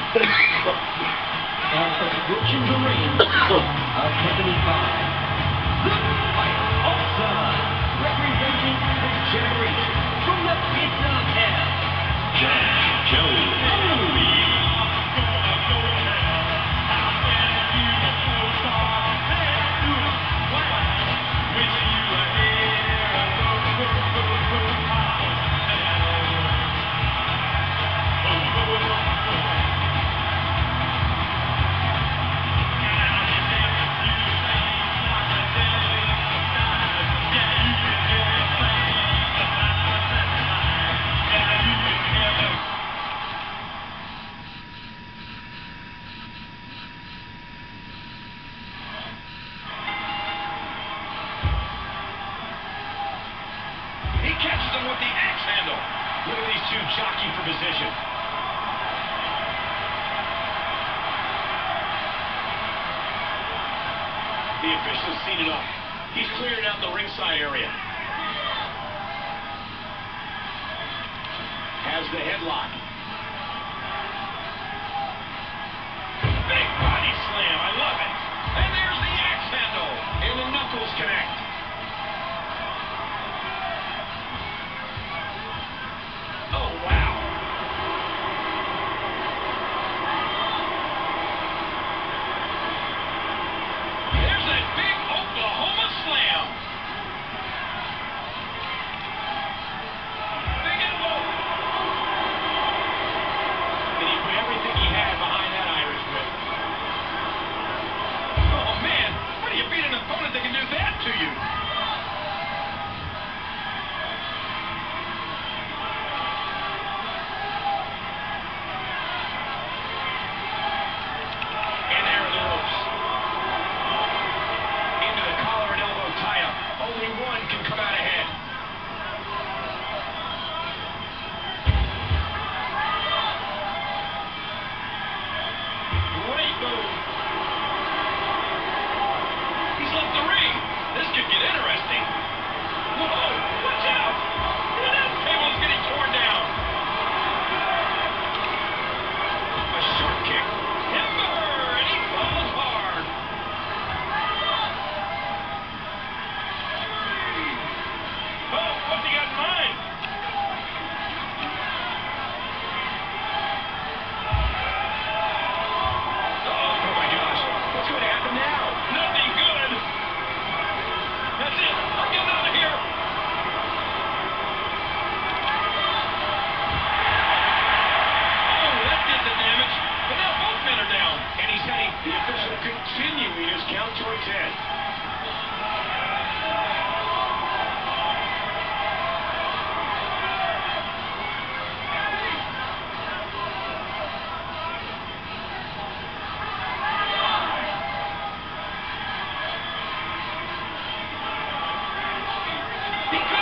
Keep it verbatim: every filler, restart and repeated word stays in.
And prescription Marines accompanied by Joe Olson, representing the generation from the pits of hell, Judge Joe Olson. He catches him with the axe handle. Look at these two jockeying for position. The official's seen it up. He's clearing out the ringside area. Has the headlock. Big body slam. I love it. And there's the axe handle. And the knuckles connect. Oh, wow. There's that big Oklahoma slam. Big elbow. Did he put everything he had behind that Irish whip? Oh, man. How do you beat an opponent that can do that to you? Only one can come out ahead. Great move. He's left the ring. This could get interesting. Whoa, watch out. The announce table is getting torn down. A short kick. Timber, and he falls hard. What's he got in mind? Uh-oh, oh my gosh. What's going to happen now? Nothing good. That's it. I'm getting out of here. Oh, that did the damage. But now both men are down. And he's heading. The official continuing his count towards ten. Because